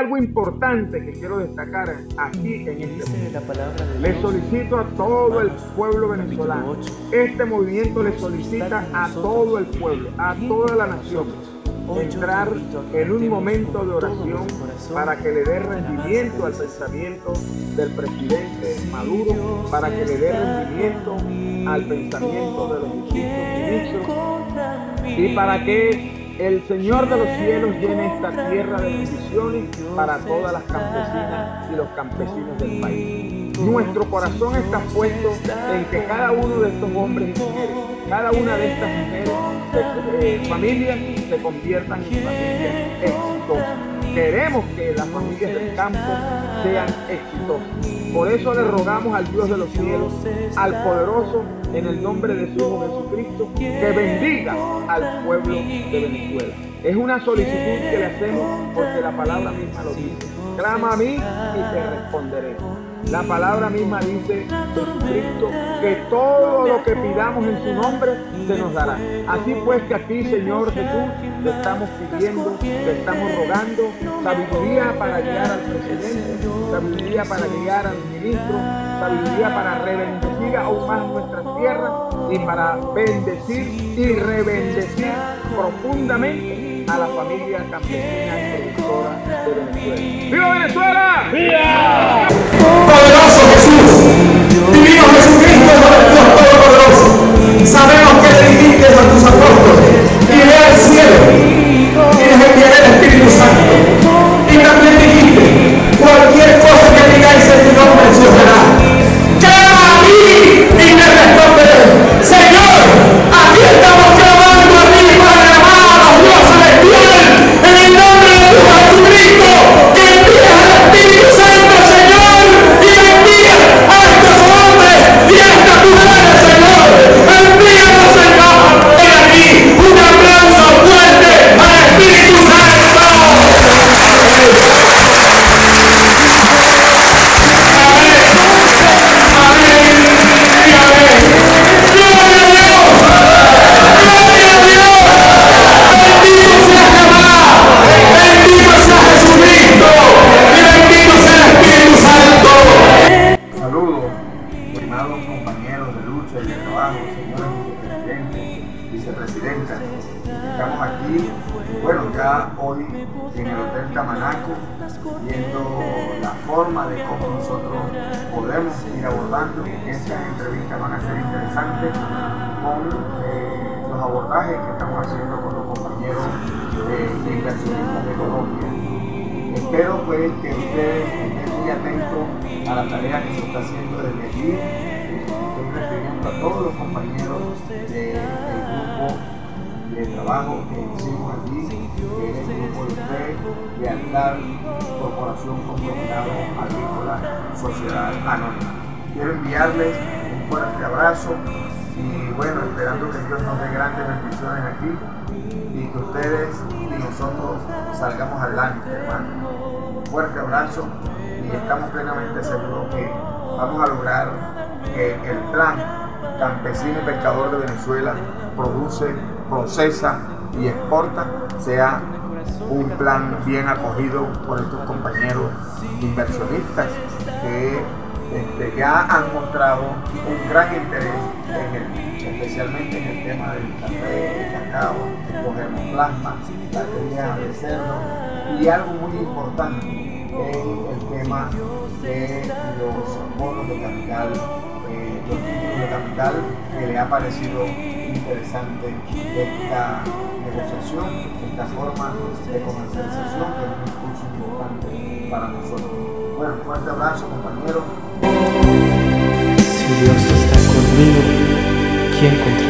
algo importante que quiero destacar aquí en este Dice la palabra de Le Dios. solicito a todo el pueblo Capítulo venezolano. 8. Este movimiento le solicita a todo el pueblo, a toda la nación, entrar en un momento de oración para que le dé rendimiento al pensamiento del presidente Maduro, para que le dé rendimiento al pensamiento de los distintos ministros y para que el Señor de los cielos llene esta tierra de bendiciones para todas las campesinas y los campesinos del país. Nuestro corazón está puesto en que cada uno de estos hombres y mujeres, cada una de estas mujeres, familias, se conviertan en familias exitosas. Queremos que las familias del campo sean exitosas. Por eso le rogamos al Dios de los cielos, al poderoso, en el nombre de su Hijo Jesucristo, que bendiga al pueblo de Venezuela. Es una solicitud que le hacemos porque la palabra misma lo dice. Clama a mí y te responderé. La palabra misma dice, Jesucristo, que todo lo que pidamos en su nombre se nos dará. Así pues que aquí, Señor Jesús, te estamos pidiendo, te estamos rogando sabiduría para guiar al presidente, sabiduría para guiar al ministro, sabiduría para rebendecir aún más nuestras tierras y para bendecir y rebendecir profundamente a la familia campesina y productora de Venezuela. ¡Viva Venezuela! ¡Viva! Poderoso Jesús, divino Jesucristo, Dios Todopoderoso, sabemos que te dijiste a tus apóstoles, iré al cielo y les enviaré el Espíritu Santo. Y también dijiste, cualquier cosa que digáis en tu nombre se os dará. Clama a mí y te responderé. Señor, aquí estamos clamando a ti, Padre amado, Dios celestial, en el nombre de tu Jesucristo, que envíes al Espíritu Santo, Señor, y bendiga a estos hombres y a estas mujeres, Señor. Envíanos, Señor. He aquí un aplauso fuerte al Espíritu Santo. Saludos, estimados compañeros de lucha y de trabajo, señores vicepresidentes, vicepresidentas. Estamos aquí, bueno, ya hoy en el Hotel Tamanaco, viendo la forma de cómo nosotros podemos ir abordando. Estas entrevistas van a ser interesantes con los abordajes que estamos haciendo con los compañeros inversionistas de Colombia. Espero pues que ustedes estén muy atentos a la tarea que se está haciendo desde aquí. Estoy refiriendo a todos los compañeros del grupo de trabajo que hicimos aquí, que es el grupo de ustedes, Lealtad, Corporación Conglomerado Agrícola, Sociedad Anónima. Quiero enviarles un fuerte abrazo y bueno, esperando que Dios nos dé grandes bendiciones aquí y que ustedes y nosotros salgamos adelante, hermano. Un fuerte abrazo y estamos plenamente seguros que vamos a lograr que el plan campesino y pescador de Venezuela produce, procesa y exporta sea un plan bien acogido por estos compañeros inversionistas que ya han mostrado un gran interés especialmente en el tema del café, el cacao, los germoplasmas, la cría de cerdo y algo muy importante es el tema de los bonos de capital, los títulos de capital, que le ha parecido interesante esta negociación, esta forma de comercialización, que es un impulso importante para nosotros. Bueno, fuerte abrazo, compañeros. Si Dios está conmigo, ¿quién contra